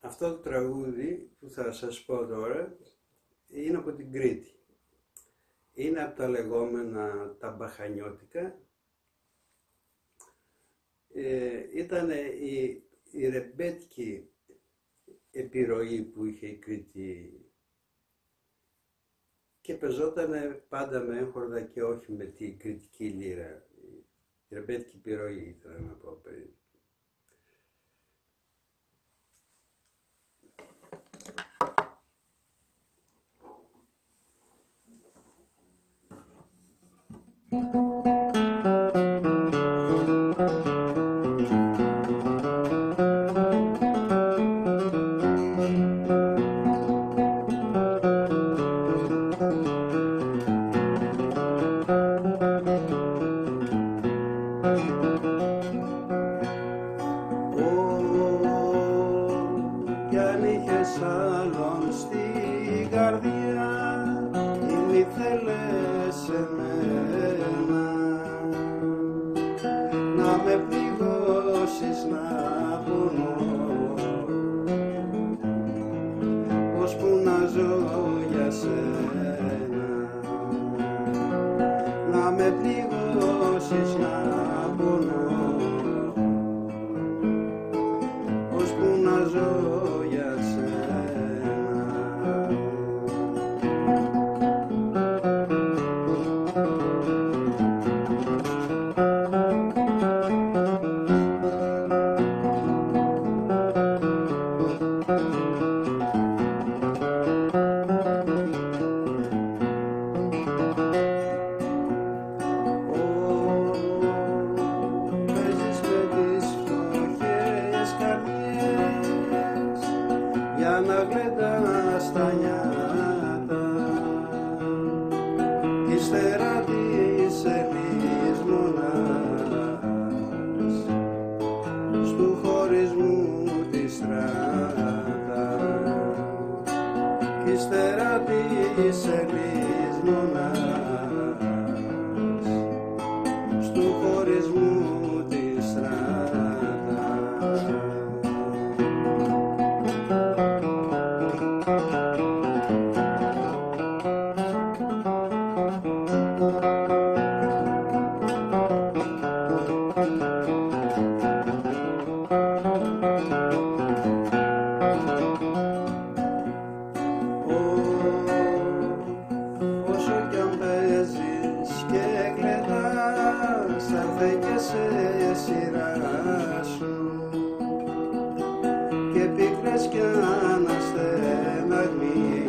Αυτό το τραγούδι που θα σας πω τώρα είναι από την Κρήτη. Είναι από τα λεγόμενα τα μπαχανιώτικα. Ήταν η ρεμπέτικη επιρροή που είχε η Κρήτη και πεζόταν πάντα με έγχορδα και όχι με την κριτική λύρα. Η ρεμπέτικη επιρροή ήθελα να πω περίπου. Κι αν είχες άλλον στην καρδιά ή μη θέλες εμένα να με πληγώσεις να πονώ, ώσπου να ζω για σένα, να με πληγώσεις να πονώ, ώσπου να ζω για σένα. Παίζεις με τις φτωχές καρδιές για να γλεντάς τα νιάτα, ύστερα της ελισμονάς στου χωρισμού τη στράτα, ύστερα της ελισμονάς στου χωρισμού τη στράτα. Όσο κι αν παίζεις και κλαις, θα έρθει και σε σειρά σου και πίκρες κι αναστεναγμοί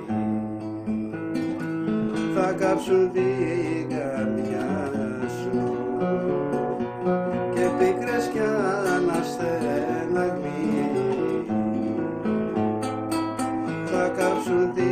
θα κάψουν την καρδιά σου και πίκρες κι αναστεναγμοί θα κάψουν την